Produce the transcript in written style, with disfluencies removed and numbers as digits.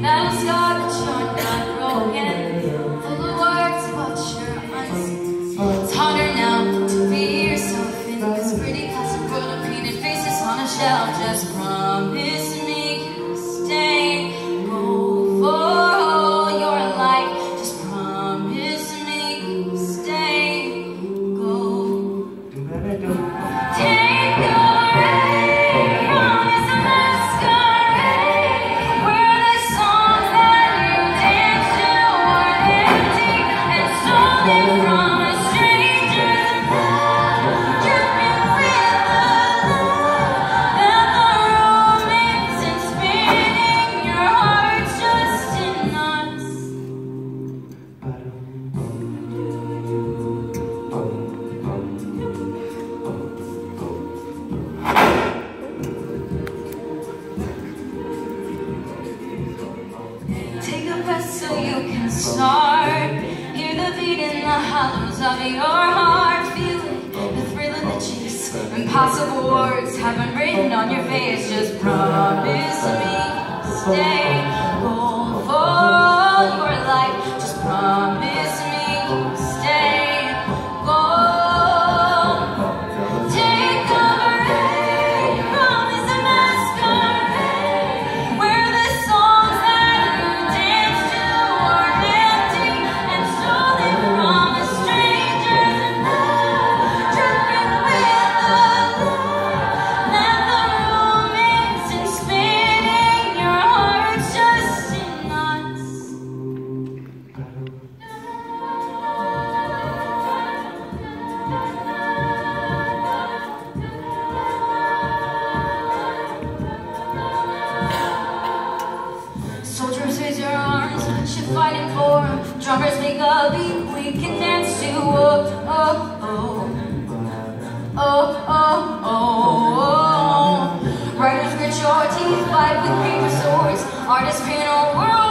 battle scarred, but you're not broken. Full of words, but you're unseen. It's harder now to be yourself in this pretty classic world of painted faces on a shelf. Just promise me you'll stay. Go for all your life. Just promise me you'll stay. Go. Take the rain, promise a masquerade, where the songs that you danced to were empty and stolen from a stranger's mouth. Dripping with the love and the romance and spinning your heart's just in knots. Take a breath so you can start. Hear the beat in the hollows of your heart. Feel it, the thrill of the chase. Impossible words have been written on your face. Just promise me you'll stay. Go for all your life. Just promise me you'll stay. Go. Take the rain, promise a masquerade, where the songs that you danced to were empty and stolen from a stranger's mouth. Dripping with the love and the romance and spinning your heart's just in knots. Soldiers, raise your arms, you're fighting for 'em. Drummers, make a beat we can dance to. Oh, oh, oh. Oh, oh, oh, oh. Writers, grit your teeth, fight with paper swords. Artists, paint a world